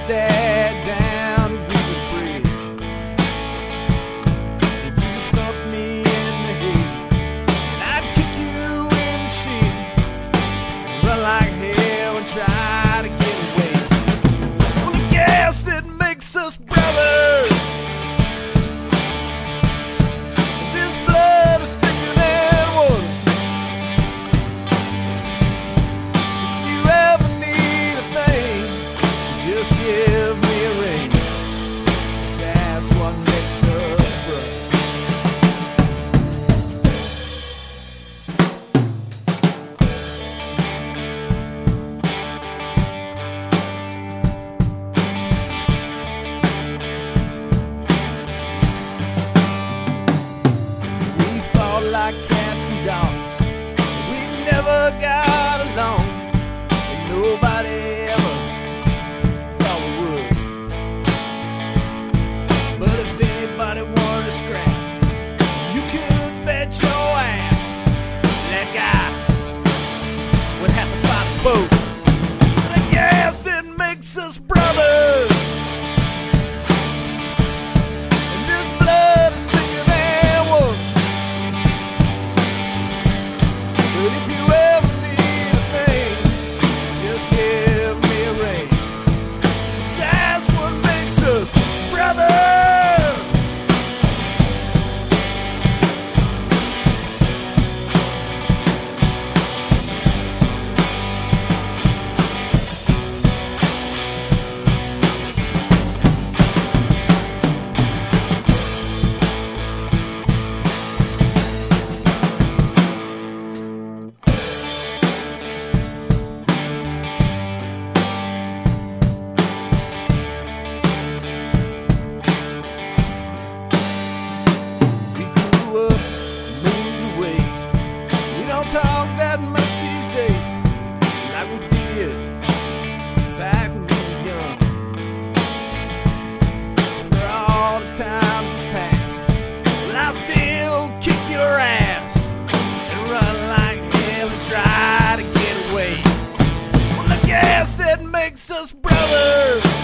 dad down Weaver's Bridge. You thumped me in the head, and I'd kick you in the shin, run like hell and try to get away. Well, the gas that makes us brothers, this blood is thicker than water. If you ever need a thing, just give me a ring. That's what makes us brothers. We fought like cats and dogs. We never got along, and nobody ever thought we would. But if anybody wanted to scrap, you could bet your ass that guy would have to fight us both. And I guess it makes us brothers. And this blood is thicker than water. But if you ever need a thing, just give me a ring. 'Cause that's what makes us brothers. We grew up, moved away. We don't talk that much these days like we did back when we were young. For all the times that's passed, well, I still kick your ass and run like hell and try to get away. Well, the gas that makes us brothers,